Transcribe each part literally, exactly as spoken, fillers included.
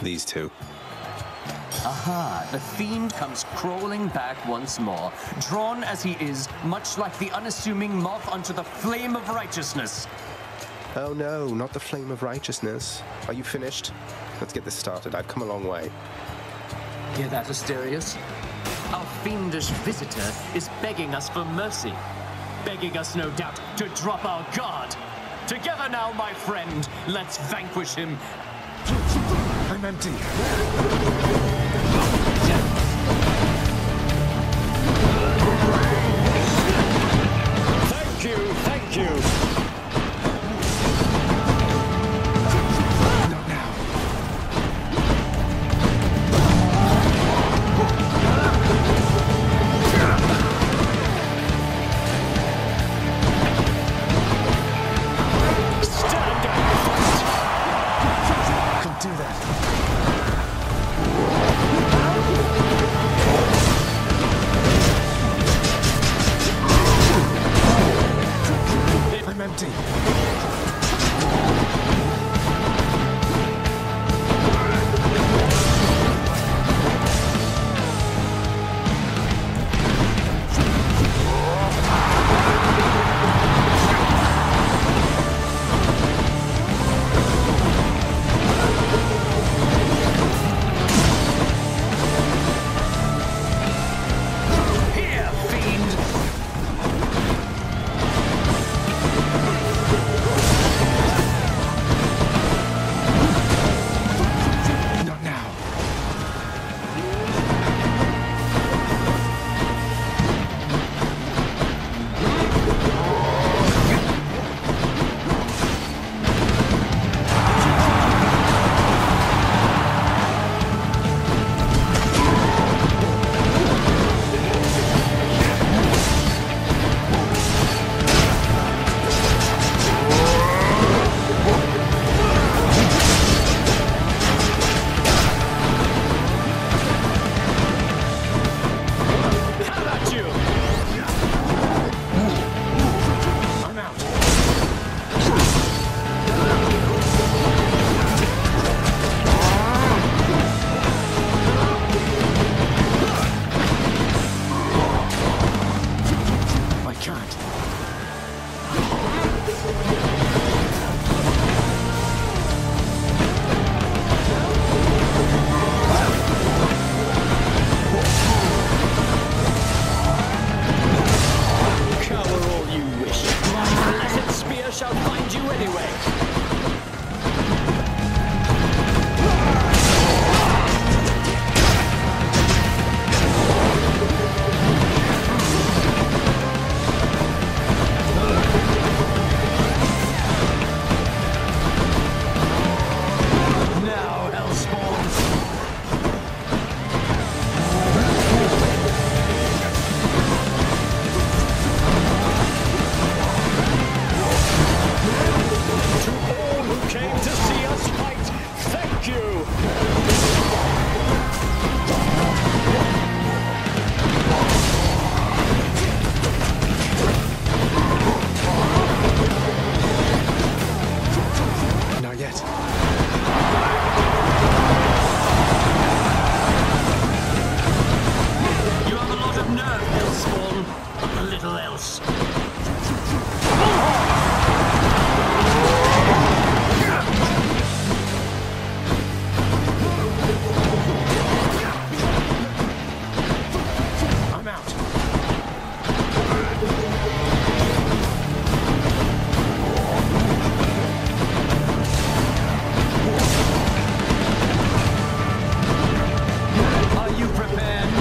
these two. Aha, the fiend comes crawling back once more, drawn as he is, much like the unassuming moth onto the flame of righteousness. Oh no, not the flame of righteousness. Are you finished? Let's get this started. I've come a long way. Hear that, Asterius? Our fiendish visitor is begging us for mercy. Begging us, no doubt, to drop our guard. Together now, my friend, let's vanquish him. I'm empty. Thank you, thank you. Not now. Stand up and fight. Can't do that. I'm empty. Here, fiend! Not now. How about you? I'm out. I can't. Cower all you wish. My blessed spear shall find you anyway. Now, Hellspawn! To all who came to see us fight, thank you. Not yet. You have a lot of nerve, Hellspawn, but little else. I'm out. Are you prepared?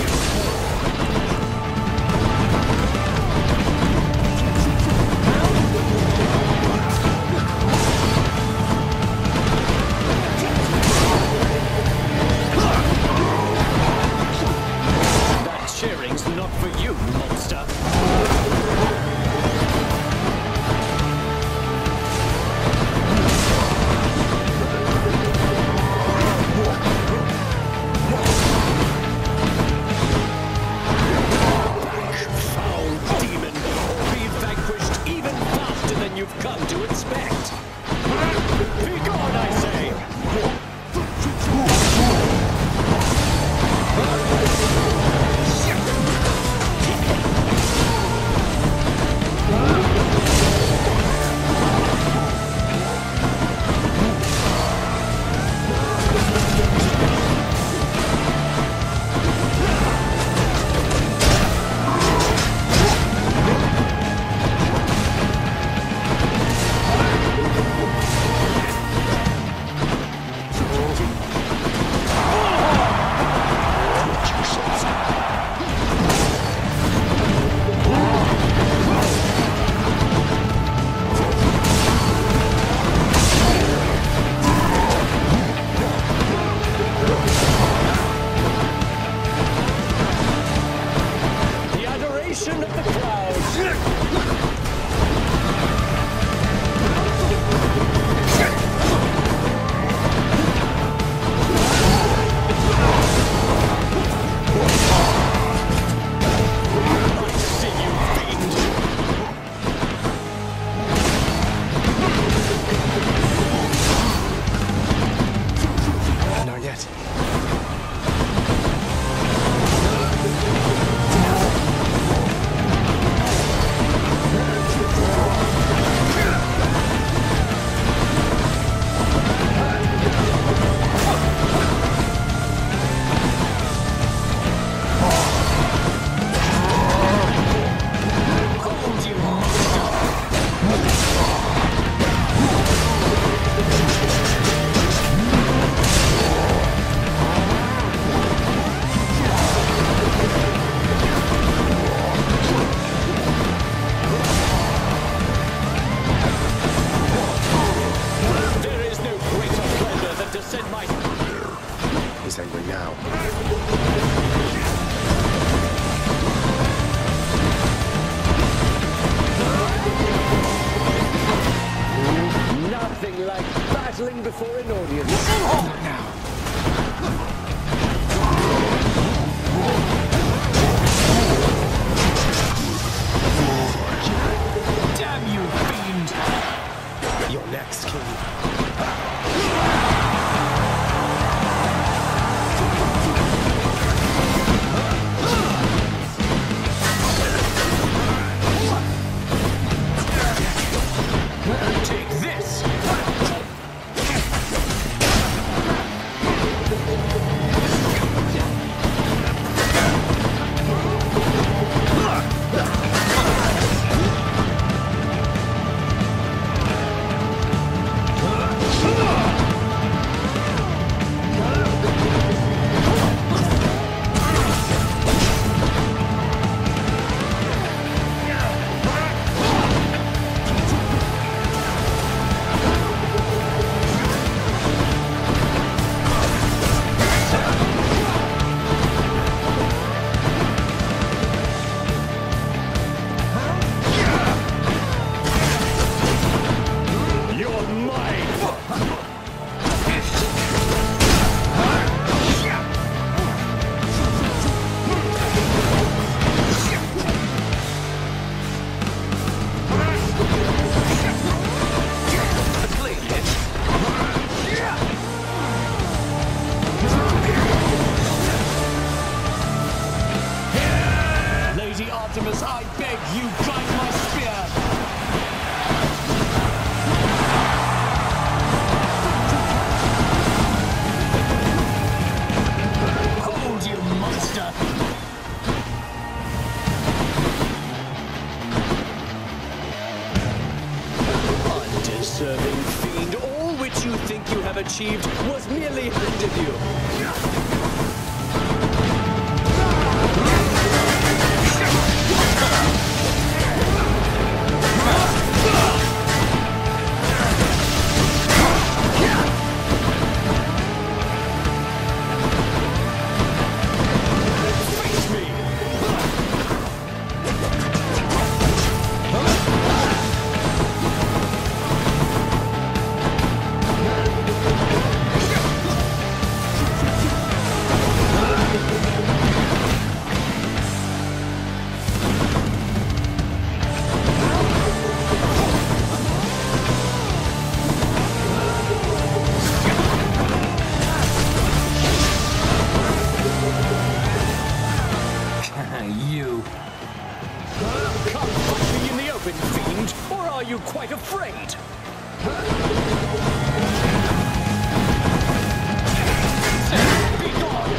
That cheering's not for you, monster. Foul demon, be vanquished even faster than you've come to expect. Be gone, I say! achieved was merely handed you. You. Come fight me in the open, fiend, or are you quite afraid? Be gone!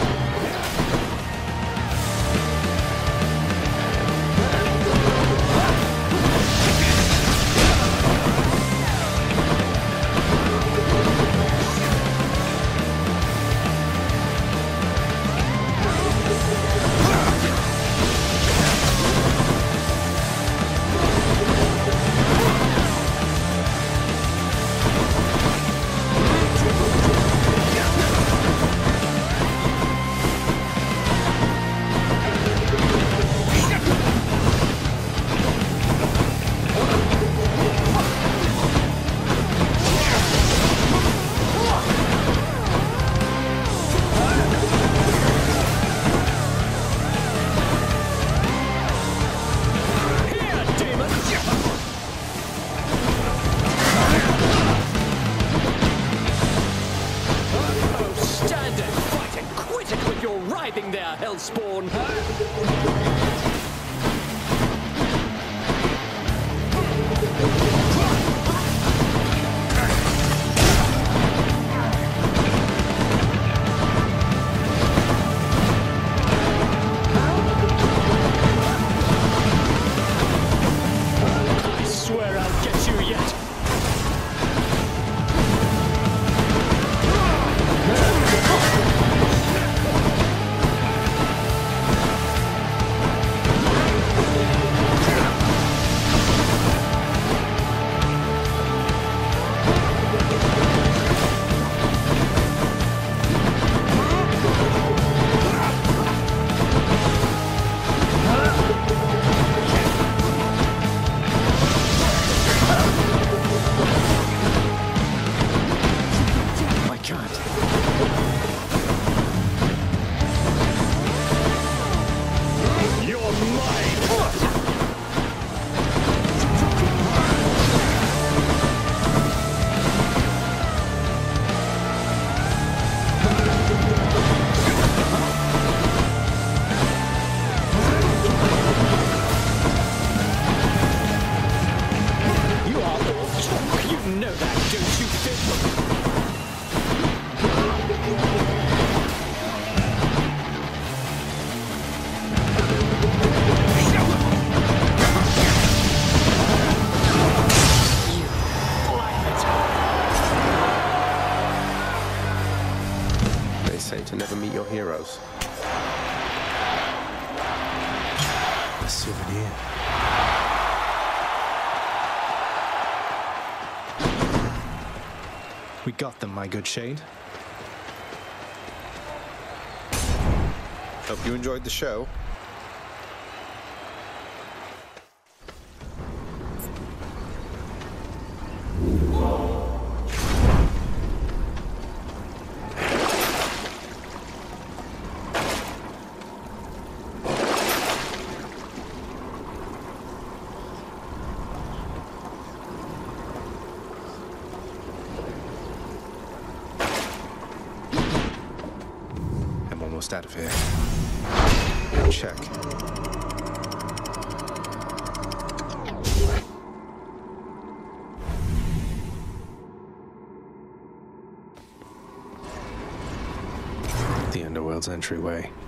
Writhing there, Hellspawn! I swear I'll get you yet! Say to never meet your heroes. A souvenir. We got them, my good Shade. Hope you enjoyed the show. Almost out of here. Check. The Underworld's entryway.